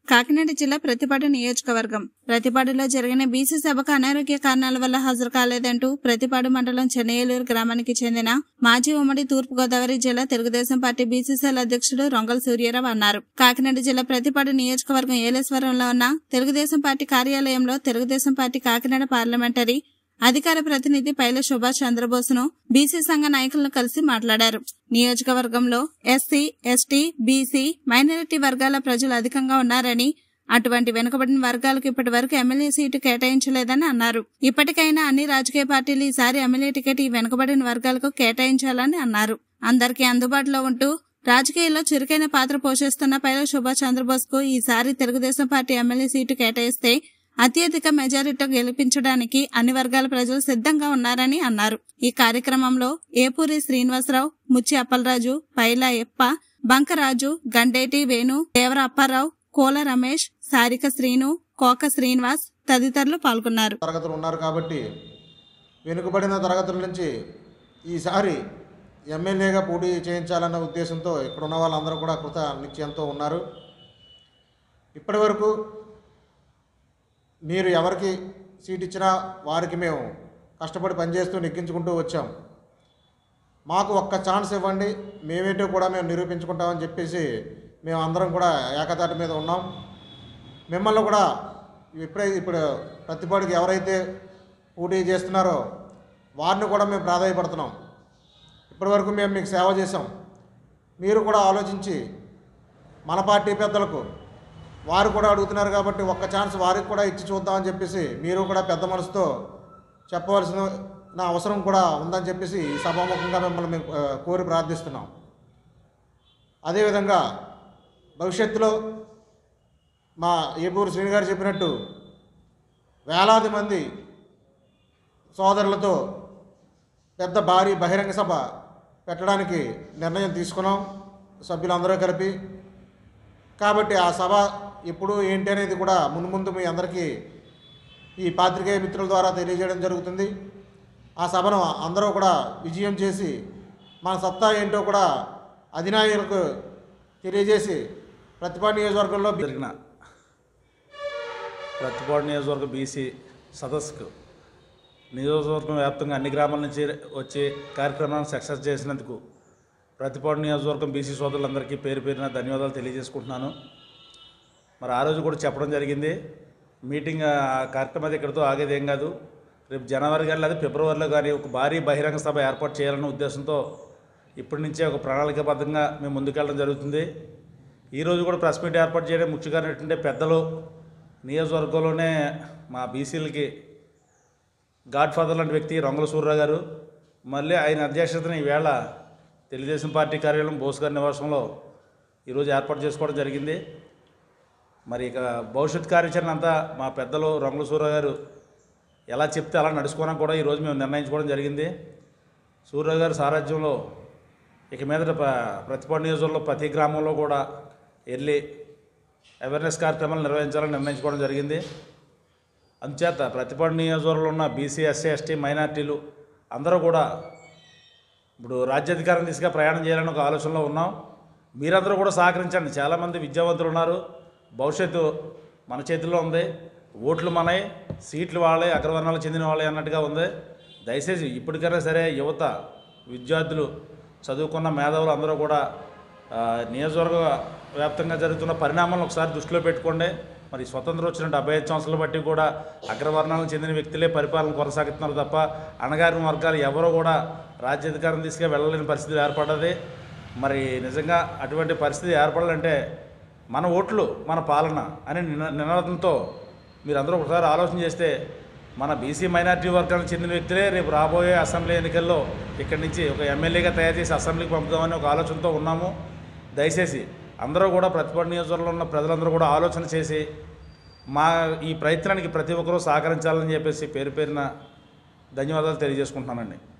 కాకినాడ జిల్లా ప్రతిపాడు నియోజకవర్గం ప్రతిపాడులో జరిగిన బీసీ సభకు అనారోగ్య కారణాల వల్ల హాజరు కాలేదంటూ ప్రతిపాడు మండలం చెన్నయ్యలూరు గ్రామానికి చెందిన మాజీ ఉమ్మడి తూర్పుగోదావరి జిల్లా తెలుగుదేశం పార్టీ బీసీసీఎల్ అధ్యక్షుడు రొంగల్ సూర్యారావు అన్నారు. కాకినాడ జిల్లా ప్రతిపాడు నియోజకవర్గం ఏలేశ్వరంలో ఉన్న తెలుగుదేశం పార్టీ కార్యాలయంలో తెలుగుదేశం పార్టీ కాకినాడ పార్లమెంటరీ అధికార ప్రతినిధి పైల సుభాష్ చంద్రబోస్ను బీసీ సంఘ నాయకులను కలిసి మాట్లాడారు. నియోజకవర్గంలో ఎస్సీ, ఎస్టీ, బీసీ, మైనారిటీ వర్గాల ప్రజలు అధికంగా ఉన్నారని, అటువంటి వెనుకబడిన వర్గాలకు ఇప్పటి వరకు ఎమ్మెల్యే సీటు కేటాయించలేదని అన్నారు. ఇప్పటికైనా అన్ని రాజకీయ పార్టీలు ఈసారి ఎమ్మెల్యే టికెట్ ఈ వెనుకబడిన వర్గాలకు కేటాయించాలని అన్నారు. అందరికీ అందుబాటులో ఉంటూ రాజకీయాల్లో చురుకైన పాత్ర పోషిస్తున్న పైల సుభాష్ చంద్రబోస్ కు ఈసారి తెలుగుదేశం పార్టీ ఎమ్మెల్యే సీటు కేటాయిస్తే అత్యధిక మెజారిటీతో గెలిపించడానికి అన్ని వర్గాల ప్రజలు సిద్ధంగా ఉన్నారని అన్నారు. ఈ కార్యక్రమంలో ఏపూరి శ్రీనివాసరావు, ముచ్చి అప్పలరాజు, పైలా ఎప్ప, బంకరాజు, గండేటి వేణు, దేవర అప్పారావు, కోల రమేష్, సారిక శ్రీను, కోక శ్రీనివాస్ తదితరులు పాల్గొన్నారు. తరగతులు ఉన్నారు కాబట్టి వెనుకబడిన తరగతుల నుంచి ఈసారి ఎమ్మెల్యేగా పోటీ చేయించాలన్న ఉద్దేశంతో ఇక్కడ ఉన్న వాళ్ళందరూ కూడా కృత నిశ్చయంతో ఉన్నారు. ఇప్పటి వరకు మీరు ఎవరికి సీట్ ఇచ్చినా వారికి మేము కష్టపడి పనిచేస్తూ నెగ్గించుకుంటూ వచ్చాం. మాకు ఒక్క ఛాన్స్ ఇవ్వండి, మేమేంటో కూడా మేము నిరూపించుకుంటామని చెప్పేసి మేము అందరం కూడా ఏకతాటి మీద ఉన్నాం. మిమ్మల్ని కూడా ఇప్పుడు ప్రతిపాడుకి ఎవరైతే పోటీ చేస్తున్నారో వారిని కూడా మేము ప్రాధాన్యపడుతున్నాం. ఇప్పటివరకు మేము మీకు సేవ చేసాం. మీరు కూడా ఆలోచించి మన పార్టీ పెద్దలకు వారు కూడా అడుగుతున్నారు కాబట్టి ఒక్క ఛాన్స్ వారికి కూడా ఇచ్చి చూద్దామని చెప్పేసి మీరు కూడా పెద్ద మనసుతో చెప్పవలసిన అవసరం కూడా ఉందని చెప్పేసి సభాముఖంగా మిమ్మల్ని మేము కోరి ప్రార్థిస్తున్నాం. అదేవిధంగా భవిష్యత్తులో మా ఏపూరు శ్రీని గారు చెప్పినట్టు వేలాది మంది సోదరులతో పెద్ద భారీ బహిరంగ సభ పెట్టడానికి నిర్ణయం తీసుకున్నాం సభ్యులందరూ కలిపి. కాబట్టి ఆ సభ ఎప్పుడు ఏంటి అనేది కూడా ముందు మీ అందరికీ ఈ పాత్రికేయ మిత్రుల ద్వారా తెలియజేయడం జరుగుతుంది. ఆ సభను అందరూ కూడా విజయం చేసి మన సత్తా ఏంటో కూడా అధినాయకులకు తెలియజేసి ప్రతిపాడు నియోజకవర్గంలో జరిగిన ప్రతిపాడు నియోజకవర్గ బీసీ సదస్సుకు నియోజకవర్గం వ్యాప్తంగా అన్ని గ్రామాల నుంచి వచ్చి కార్యక్రమాన్ని సక్సెస్ చేసినందుకు ప్రతిపాడు నియోజకవర్గం బీసీ సోదరులందరికీ పేరు పేరున ధన్యవాదాలు తెలియజేసుకుంటున్నాను. మరి ఆ రోజు కూడా చెప్పడం జరిగింది, మీటింగ్ కార్యక్రమం ఇక్కడితో ఆగేది ఏం కాదు, రేపు జనవరి కానీ లేదా ఫిబ్రవరిలో కానీ ఒక భారీ బహిరంగ సభ ఏర్పాటు చేయాలన్న ఉద్దేశంతో ఇప్పటి నుంచే ఒక ప్రణాళికాబద్ధంగా మేము ముందుకెళ్ళడం జరుగుతుంది. ఈరోజు కూడా ప్రెస్ మీట్ ఏర్పాటు చేయడం ముఖ్యంగా ఏంటంటే పెద్దలు నియోజకవర్గంలోనే మా బీసీలకి గాడ్ ఫాదర్ లాంటి వ్యక్తి రొంగల సూర్యరావు గారు, మళ్ళీ ఆయన అధ్యక్షతన ఈవేళ తెలుగుదేశం పార్టీ కార్యాలయం బోస్ గారి నివాసంలో ఈరోజు ఏర్పాటు చేసుకోవడం జరిగింది. మరి ఇక భవిష్యత్ కార్యాచరణ అంతా మా పెద్దలు రొంగల సూర్యరావు గారు ఎలా చెప్తే అలా నడుచుకోవడం కూడా ఈరోజు మేము నిర్ణయించుకోవడం జరిగింది. సూర్యరావు గారి సారథ్యంలో ఇక మీదట ప్రతిపాడు నియోజకవర్గంలో ప్రతి గ్రామంలో కూడా వెళ్ళి అవేర్నెస్ కార్యక్రమాలు నిర్వహించాలని నిర్ణయించుకోవడం జరిగింది. అందుచేత ప్రతిపాడు నియోజకవర్గంలో ఉన్న బీసీ, ఎస్సీ, ఎస్టీ, మైనార్టీలు అందరూ కూడా ఇప్పుడు రాజ్యాధికారం దిశగా ప్రయాణం చేయాలని ఒక ఆలోచనలో ఉన్నాం. మీరందరూ కూడా సహకరించండి. చాలామంది విద్యావంతులు ఉన్నారు, భవిష్యత్తు మన చేతుల్లో ఉంది, ఓట్లు మనయ్, సీట్లు వాళ్ళే, అగ్రవర్ణాలకు చెందిన వాళ్ళే అన్నట్టుగా ఉంది. దయచేసి ఇప్పటికైనా సరే యువత, విద్యార్థులు, చదువుకున్న మేధావులు అందరూ కూడా నియోజకవర్గ వ్యాప్తంగా జరుగుతున్న పరిణామాలను ఒకసారి దృష్టిలో పెట్టుకోండి. మరి స్వతంత్రం వచ్చిన 75 సంవత్సరాలు బట్టి కూడా అగ్రవర్ణాలకు చెందిన వ్యక్తులే పరిపాలన కొనసాగుతున్నారు తప్ప అణగారిన వర్గాలు ఎవరో కూడా రాజ్యాధికారం తీసుకు వెళ్ళలేని పరిస్థితి ఏర్పడ్డది. మరి నిజంగా అటువంటి పరిస్థితి ఏర్పడాలంటే మన ఓట్లు మన పాలన అనే నినాదంతో మీరందరూ ఒకసారి ఆలోచన చేస్తే మన బీసీ మైనార్టీ వర్గాలకు చెందిన వ్యక్తులే రేపు రాబోయే అసెంబ్లీ ఎన్నికల్లో ఇక్కడి నుంచి ఒక ఎమ్మెల్యేగా తయారు చేసి అసెంబ్లీకి పంపుదామని ఒక ఆలోచనతో ఉన్నాము. దయచేసి అందరూ కూడా ప్రతిపాడు నియోజకవర్గంలో ఉన్న ప్రజలందరూ కూడా ఆలోచన చేసి మా ఈ ప్రయత్నానికి ప్రతి ఒక్కరూ సహకరించాలని చెప్పేసి పేరు పేరున ధన్యవాదాలు తెలియజేసుకుంటున్నానండి.